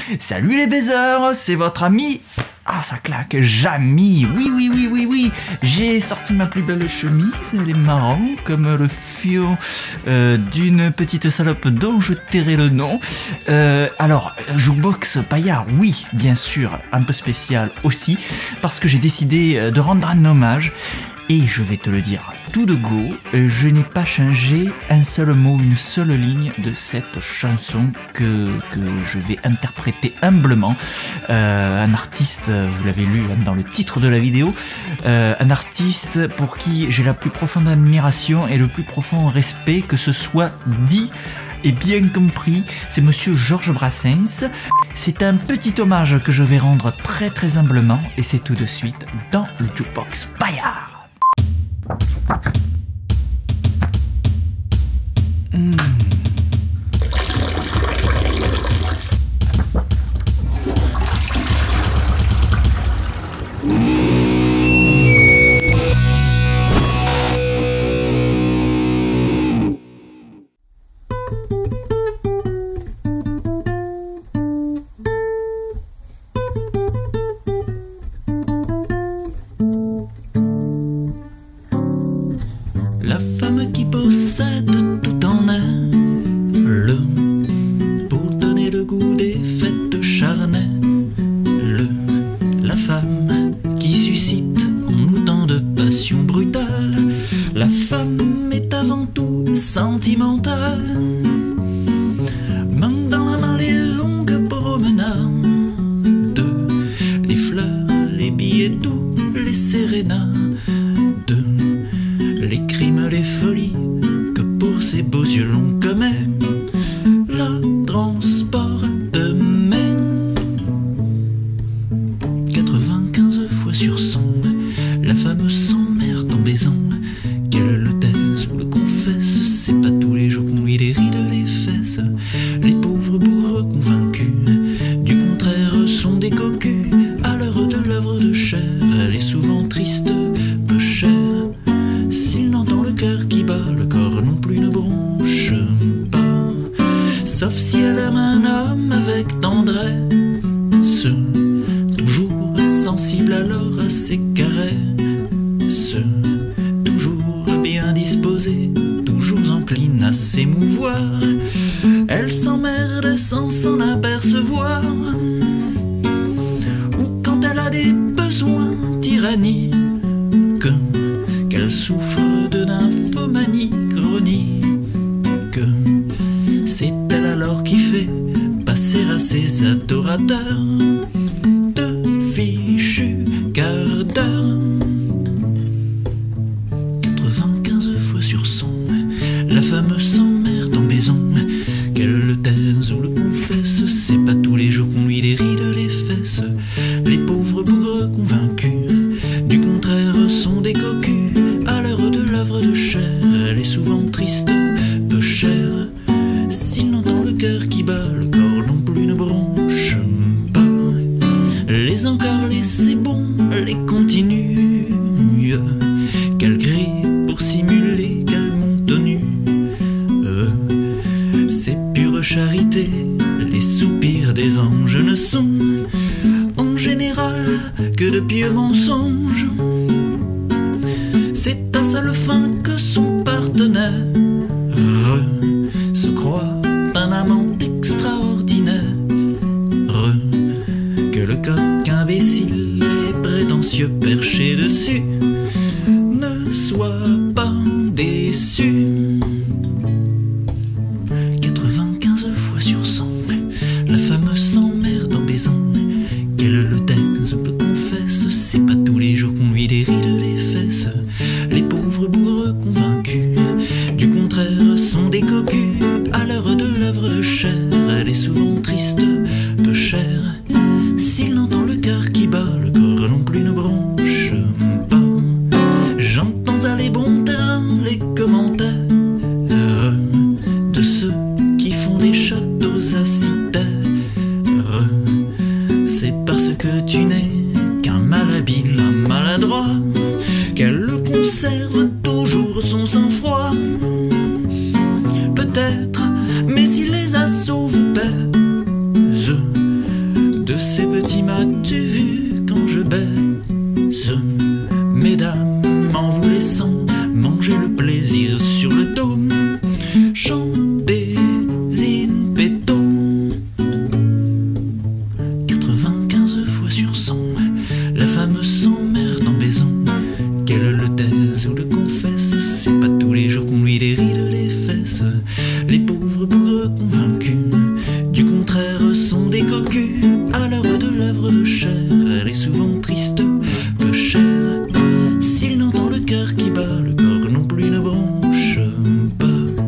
Salut les baiseurs, c'est votre ami... Ah, ça claque, Jamy. Oui, j'ai sorti ma plus belle chemise, elle est marrant, comme le fion d'une petite salope dont je tairai le nom. Alors, Jukebox Paillard, oui, bien sûr, un peu spécial aussi, parce que j'ai décidé de rendre un hommage. Et je vais te le dire tout de go, je n'ai pas changé un seul mot, une seule ligne de cette chanson que je vais interpréter humblement. Un artiste, vous l'avez lu dans le titre de la vidéo, un artiste pour qui j'ai la plus profonde admiration et le plus profond respect, que ce soit dit et bien compris, c'est monsieur Georges Brassens. C'est un petit hommage que je vais rendre très humblement et c'est tout de suite dans le Jukebox Paillard. La femme qui possède tout en elle, pour donner le goût des fêtes charnelles, la femme qui suscite en nous tant de passion brutale, la femme est avant tout sentimentale. Main dans la main les longues promenades, les fleurs, les billets doux, les sérénades, les crimes, les folies, que pour ces beaux yeux l'on commet le transport de mai. 95 fois sur 100, la femme s'emmerde en baisant. Qu'elle le taise ou le confesse, c'est pas tous les jours qu'on lui déride les fesses. Les pauvres bourres convaincus du contraire sont des cocus. À l'heure de l'œuvre de chair, elle est souvent triste, peu chère. S'il n'entend le cœur qui bat, le corps non plus ne bronche pas. Sauf si elle aime un homme avec tendresse, toujours sensible alors à ses caresses, toujours bien disposée, toujours encline à s'émouvoir. Elle s'emmerde sans s'en apercevoir, ou quand elle a des besoins tyranniques, qu'elle souffre de nymphomanie chronique. C'est elle alors qui fait passer à ses adorateurs de fichus quarts d'heure. 95 fois sur 100, la femme s'emmerde en baisant. Qu'elle le taise ou le confesse, c'est pas tous les jours qu'on lui déride les fesses. Les pauvres bougres convaincus du contraire sont des cocus. À l'heure de l'œuvre de chair, elle est souvent triste, peu chère. S'il n'entend le cœur qui bat, le corps non plus ne bronche pas. Les encore, les c'est bon, les continue, qu'elle grille pour simuler qu'elle monte nue. C'est pure charité, les soupirs des anges ne sont en général que de pieux mensonges. C'est à seule fin que son partenaire se croit un amant extraordinaire, que le coq imbécile et prétentieux perché dessus ne soit pas déçu. 95 fois sur 100, la femme s'emmerde en baisant. Qu'elle le taise ou le confesse, c'est pas tous les jours qu'on lui déride les fesses. Les pauvres bourres convaincus du contraire sont des cocus. À l'heure de l'œuvre de chair, elle est souvent triste, peu chère. S'il entend le cœur qui bat, le corps non plus ne bronche pas. J'entends à les bons terrains les commentaires de ceux qui font des châteaux à citer. C'est parce que tu n'es qu'un malhabile, un maladroit, qu'elle conserve toujours son sang-froid. Peut-être, mais si les assauts vous pèsent, ces petits m'as-tu vu quand je baise? Mesdames, en vous laissant manger le plaisir sur le dos, chantez in petto. 95 fois sur 100, la femme s'emmerde en baisant. Qu'elle le taise ou le confesse, c'est pas tous les jours qu'on lui déride les fesses. Les pauvres bougres convaincus du contraire sont des cocus. À l'heure de l'œuvre de chair, elle est souvent triste, peu chère. S'il n'entend le cœur qui bat, le corps non plus ne bronche pas.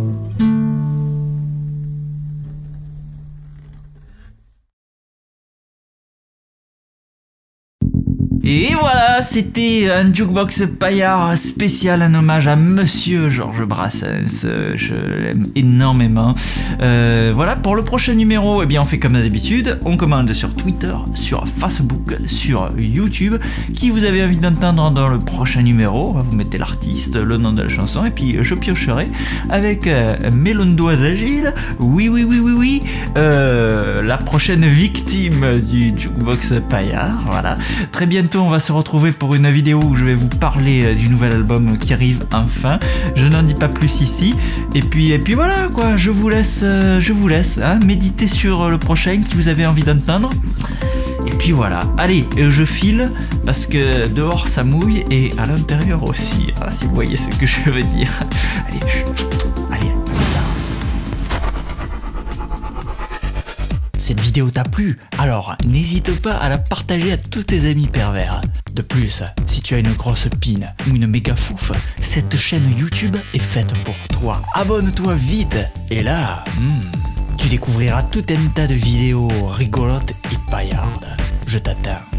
Et voilà, c'était un Jukebox Paillard spécial, un hommage à Monsieur Georges Brassens. Je l'aime énormément. Voilà, pour le prochain numéro, eh bien, on fait comme d'habitude. On commande sur Twitter, sur Facebook, sur YouTube. Qui vous avez envie d'entendre dans le prochain numéro? Vous mettez l'artiste, le nom de la chanson, et puis je piocherai avec Mélondoise Agile. Oui. La prochaine victime du Jukebox Paillard. Voilà. Très bientôt, on va se retrouver pour une vidéo où je vais vous parler du nouvel album qui arrive enfin. Je n'en dis pas plus ici. Et puis voilà quoi, je vous laisse hein, méditer sur le prochain qui vous avez envie d'entendre. Et puis voilà, allez, je file parce que dehors ça mouille et à l'intérieur aussi. Ah, si vous voyez ce que je veux dire. Allez, allez. Cette vidéo t'a plu? Alors n'hésite pas à la partager à tous tes amis pervers. De plus, si tu as une grosse pine ou une méga fouf, cette chaîne YouTube est faite pour toi. Abonne-toi vite et là, tu découvriras tout un tas de vidéos rigolotes et paillardes. Je t'attends.